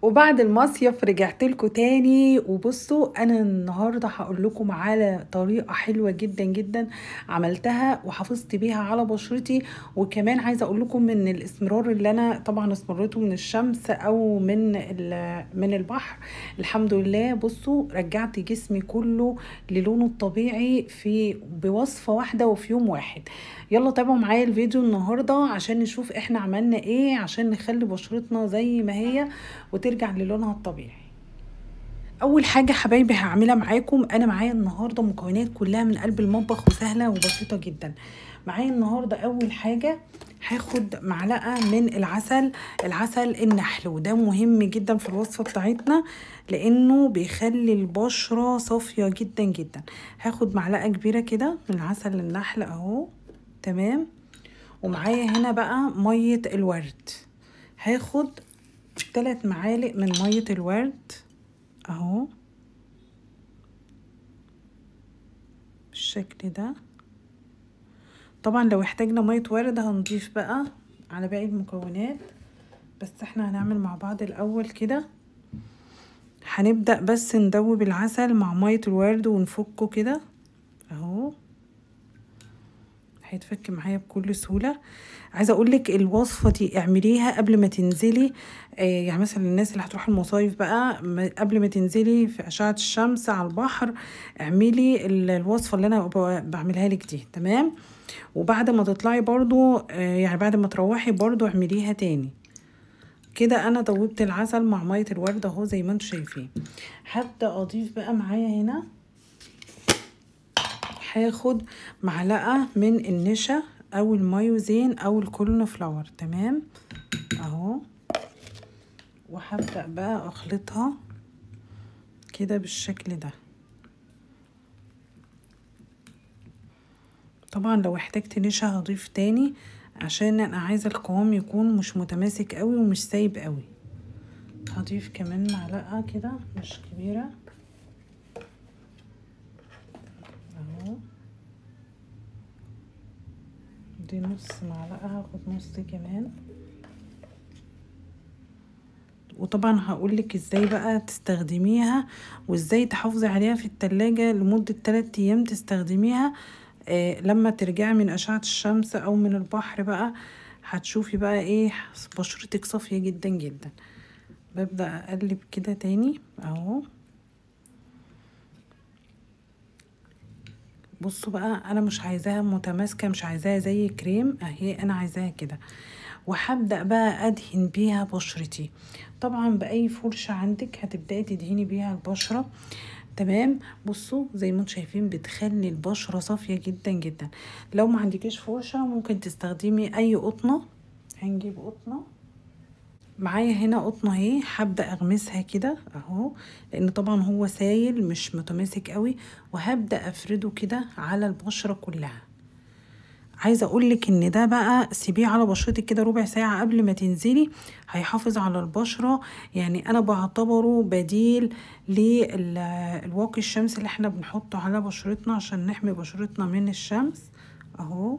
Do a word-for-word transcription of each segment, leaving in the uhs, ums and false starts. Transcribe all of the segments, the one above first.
وبعد المصيف رجعت لكم تاني. وبصوا انا النهارده هقول لكم على طريقه حلوه جدا جدا عملتها وحافظت بيها على بشرتي. وكمان عايزه اقول لكم من الاسمرار اللي انا طبعا اسمرته من الشمس او من من البحر، الحمد لله بصوا رجعت جسمي كله للونه الطبيعي في بوصفه واحده وفي يوم واحد. يلا تابعوا معايا الفيديو النهارده عشان نشوف احنا عملنا ايه عشان نخلي بشرتنا زي ما هي وترجع للونها الطبيعي. اول حاجه حبايبي هعملها معاكم، انا معايا النهارده مكونات كلها من قلب المطبخ وسهله وبسيطه جدا. معايا النهارده اول حاجه هاخد معلقه من العسل، العسل النحل، وده مهم جدا في الوصفه بتاعتنا لانه بيخلي البشره صافيه جدا جدا. هاخد معلقه كبيره كده من عسل النحل اهو، تمام. ومعايا هنا بقى ميه الورد، هاخد ثلاث معالق من ميه الورد اهو بالشكل ده. طبعا لو احتاجنا ميه ورد هنضيف بقى على باقي المكونات، بس احنا هنعمل مع بعض الاول كده. هنبدأ بس ندوب العسل مع ميه الورد ونفكه كده اهو، هيتفك معايا بكل سهوله. عايزه اقول لك الوصفه دي اعمليها قبل ما تنزلي، آه يعني مثلا الناس اللي هتروح المصايف بقى قبل ما تنزلي في اشعه الشمس على البحر اعملي الوصفه اللي انا بعملها لك دي، تمام. وبعد ما تطلعي برضو آه يعني بعد ما تروحي برضو اعمليها تاني كده. انا دوبت العسل مع ميه الورد اهو زي ما انتم شايفين. هبدا اضيف بقى معايا هنا، هاخد معلقه من النشا او المايوزين او الكورن فلاور، تمام اهو. وهبدأ بقى اخلطها كده بالشكل ده. طبعا لو احتجت نشا هضيف تاني عشان انا عايزه القوام يكون مش متماسك قوي ومش سايب قوي. هضيف كمان معلقه كده مش كبيره اهو، دي نص معلقه، هاخد نص كمان. وطبعا هقولك ازاي بقى تستخدميها وازاي تحافظي عليها في التلاجة لمدة ثلاثة ايام تستخدميها. آه لما ترجعي من اشعة الشمس او من البحر بقى هتشوفي بقى ايه بشرتك صافية جدا جدا. ببدأ اقلب كده تاني اهو. بصوا بقى انا مش عايزاها متماسكة، مش عايزاها زي كريم اهي، انا عايزاها كده. وهبدأ بقى ادهن بيها بشرتي، طبعا باي فرشة عندك هتبدأي تدهني بيها البشرة، تمام. بصوا زي ما انتم شايفين بتخلي البشرة صافية جدا جدا. لو ما عندكيش فرشة ممكن تستخدمي اي قطنة. هنجيب قطنة، معايا هنا قطنة اهي، هبدأ اغمسها كده اهو لان طبعا هو سايل مش متماسك قوي، وهبدأ افرده كده على البشرة كلها. عايزه اقولك ان ده بقى سيبيه على بشرتك كده ربع ساعه قبل ما تنزلي، هيحافظ على البشره. يعني انا بعتبره بديل للواقي الشمس اللي احنا بنحطه على بشرتنا عشان نحمي بشرتنا من الشمس اهو.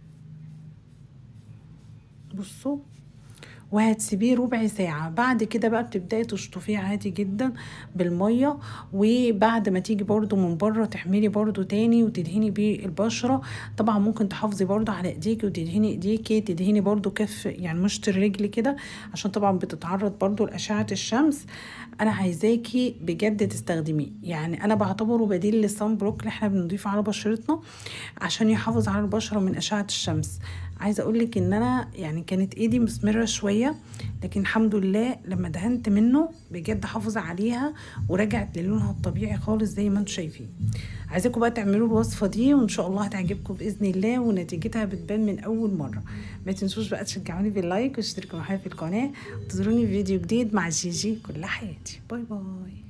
بصوا وهتسيبيه ربع ساعة، بعد كده بقى بتبدأي تشطفيه عادي جدا بالمية. وبعد ما تيجي برضو من بره تحملي برضو تاني وتدهني بيه البشرة. طبعا ممكن تحافظي برضو على ايديكي وتدهني ايديكي، تدهني برضو كف يعني مشط الرجل كده عشان طبعا بتتعرض برضو لأشعة الشمس. انا عايزاكي بجد تستخدميه، يعني انا بعتبره بديل للصن بلوك اللي احنا بنضيفه على بشرتنا عشان يحافظ على البشرة من أشعة الشمس. عايزه اقولك ان انا يعني كانت ايدي مسمره شويه، لكن الحمد لله لما دهنت منه بجد حافظ عليها ورجعت للونها الطبيعي خالص زي ما انتم شايفين. عايزاكم بقى تعملوا الوصفه دي وان شاء الله هتعجبكم باذن الله ونتيجتها بتبان من اول مره. ما تنسوش بقى تشجعوني باللايك واشتركوا معايا في القناه، وتزوروني في فيديو جديد مع جيجي كل حياتي. باي باي.